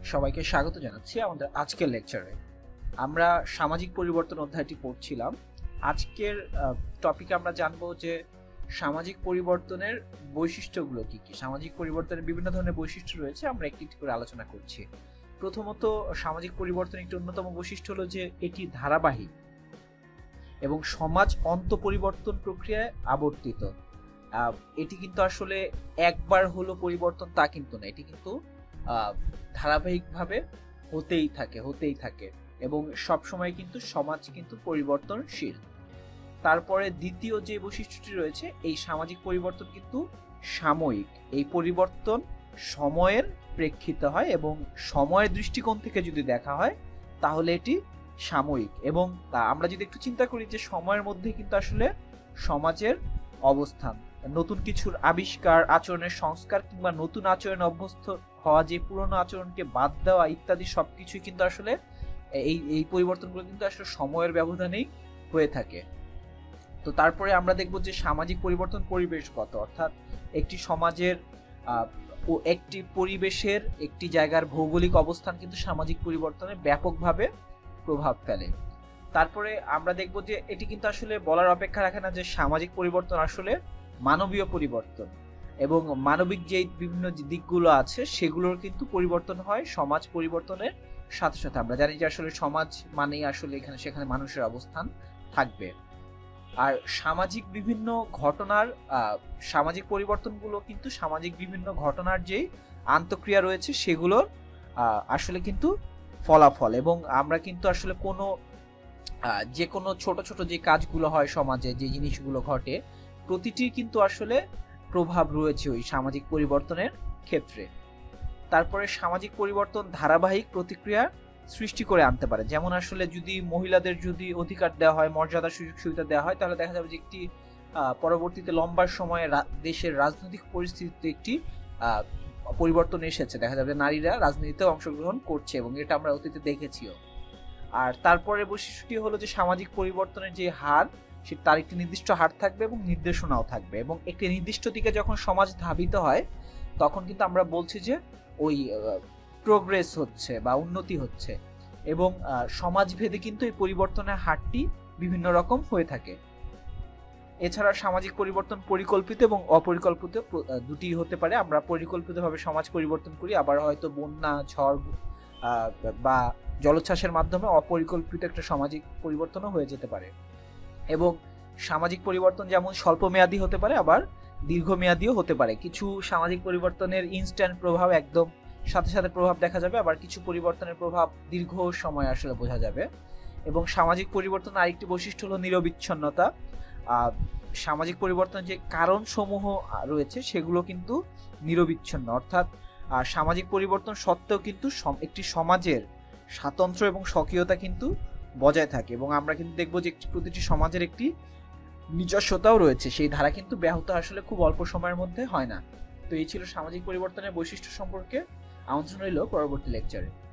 সবাইকে স্বাগত জানাচ্ছি আমাদের আজকের লেকচারে। আমরা সামাজিক পরিবর্তন অধ্যায়টি পড়ছিলাম। আজকের টপিকে আমরা জানবো যে সামাজিক পরিবর্তনের বৈশিষ্ট্যগুলো কি কি। সামাজিক পরিবর্তনের বিভিন্ন ধরনের বৈশিষ্ট্য রয়েছে, আমরা একটি একটি করে আলোচনা করছি। প্রথমত, সামাজিক পরিবর্তনের একটি অন্যতম বৈশিষ্ট্য হলো যে এটি ধারাবাহিক এবং সমাজ অন্তঃপরিবর্তন প্রক্রিয়ায় আবর্তিত। এটি কিন্তু আসলে একবার হলো পরিবর্তন তা কিন্তু না, এটি কিন্তু ধারাবাহিকভাবে হতেই থাকে এবং সব সময় কিন্তু সমাজ কিন্তু পরিবর্তনশীল। তারপরে দ্বিতীয় যে বৈশিষ্ট্যটি রয়েছে, এই সামাজিক পরিবর্তন কিন্তু সাময়িক। এই পরিবর্তন সময়ের প্রেক্ষিতে হয় এবং সময়ের দৃষ্টিকোণ থেকে যদি দেখা হয় তাহলে এটি সাময়িক। এবং আমরা যদি একটু চিন্তা করি যে সময়ের মধ্যে কিন্তু আসলে সমাজের অবস্থান, নতুন কিছুর আবিষ্কার, আচরণের সংস্কার কিংবা নতুন আচরণে অভ্যস্ত হওয়া, যে পুরনো আচরণকে বাদ দেওয়া ইত্যাদি সবকিছুই কিন্তু আসলে এই পরিবর্তনগুলো কিন্তু আসলে সময়ের ব্যবধানেই হয়ে থাকে। তো তারপরে আমরা দেখব যে সামাজিক পরিবর্তন পরিবেশগত, অর্থাৎ একটি সমাজের ও একটি পরিবেশের একটি জায়গার ভৌগোলিক অবস্থান কিন্তু সামাজিক পরিবর্তনে ব্যাপকভাবে প্রভাব ফেলে। তারপরে আমরা দেখব যে এটি কিন্তু আসলে বলার অপেক্ষা রাখে না যে সামাজিক পরিবর্তন আসলে মানবীয় পরিবর্তন, এবং মানবিক যে বিভিন্ন দিকগুলো আছে সেগুলোর কিন্তু পরিবর্তন হয় সমাজ পরিবর্তনের সাথে সাথে। আমরা জানি যে আসলে সমাজ মানেই আসলে এখানে সেখানে মানুষের অবস্থান থাকবে। আর সামাজিক বিভিন্ন ঘটনার সামাজিক পরিবর্তনগুলো কিন্তু সামাজিক বিভিন্ন ঘটনার যে আন্তঃক্রিয়া রয়েছে সেগুলোর আসলে কিন্তু ফলাফল। এবং আমরা কিন্তু আসলে যে কোনো ছোট ছোট যে কাজগুলো হয় সমাজে, যে জিনিসগুলো ঘটে, প্রতিটির কিন্তু আসলে প্রভাব রয়েছে ওই সামাজিক পরিবর্তনের ক্ষেত্রে। তারপরে সামাজিক পরিবর্তন ধারাবাহিক প্রতিক্রিয়া সৃষ্টি করে আনতে পারে। যেমন আসলে যদি মহিলাদের যদি অধিকার দেওয়া হয়, মর্যাদা সুযোগ সুবিধা দেওয়া হয়, তাহলে দেখা যাবে যে একটি পরবর্তীতে লম্বা সময়ে দেশের রাজনৈতিক পরিস্থিতিতে একটি পরিবর্তন এসেছে। দেখা যাবে নারীরা রাজনীতিতে অংশগ্রহণ করছে এবং এটা আমরা অতীতে দেখেছিও। আর তারপরে বৈশিষ্ট্যটি হলো যে সামাজিক পরিবর্তনের যে হার, তার একটি নির্দিষ্ট হার থাকবে এবং নির্দেশনাও থাকবে, এবং একটি নির্দিষ্ট দিকে যখন সমাজ ধাবিত হয় তখন কিন্তু আমরা বলছি যে ওই প্রোগ্রেস হচ্ছে বা উন্নতি হচ্ছে। এবং সমাজভেদে কিন্তু এই পরিবর্তনের হারটি বিভিন্ন রকম হয়ে থাকে। এছাড়া সামাজিক পরিবর্তন পরিকল্পিত এবং অপরিকল্পিত দুটি হতে পারে। আমরা পরিকল্পিতভাবে সমাজ পরিবর্তন করি, আবার হয়তো বন্যা, ঝড় বা জলোচ্ছ্বাসের মাধ্যমে অপরিকল্পিত একটা সামাজিক পরিবর্তনও হয়ে যেতে পারে। এবং সামাজিক পরিবর্তন যেমন স্বল্পমেয়াদী হতে পারে, আবার দীর্ঘমেয়াদীও হতে পারে। কিছু সামাজিক পরিবর্তনের ইনস্ট্যান্ট প্রভাব একদম সাথে সাথে প্রভাব দেখা যাবে, আবার কিছু পরিবর্তনের প্রভাব দীর্ঘ সময় আসলে বোঝা যাবে। এবং সামাজিক পরিবর্তন আরেকটি বৈশিষ্ট্য হলো নিরবিচ্ছিন্নতা। সামাজিক পরিবর্তনের যে কারণসমূহ রয়েছে সেগুলো কিন্তু নিরবিচ্ছিন্ন, অর্থাৎ সামাজিক পরিবর্তন সত্ত্বেও কিন্তু একটি সমাজের স্বাতন্ত্র্য এবং স্বকীয়তা কিন্তু বজায় থাকে। এবং আমরা কিন্তু দেখবো যে প্রতিটি সমাজের একটি নিজস্বতাও রয়েছে, সেই ধারা কিন্তু ব্যাহত আসলে খুব অল্প সময়ের মধ্যে হয় না। তো এই ছিল সামাজিক পরিবর্তনের বৈশিষ্ট্য সম্পর্কে। আমন্ত্রণ রইল পরবর্তী লেকচারে।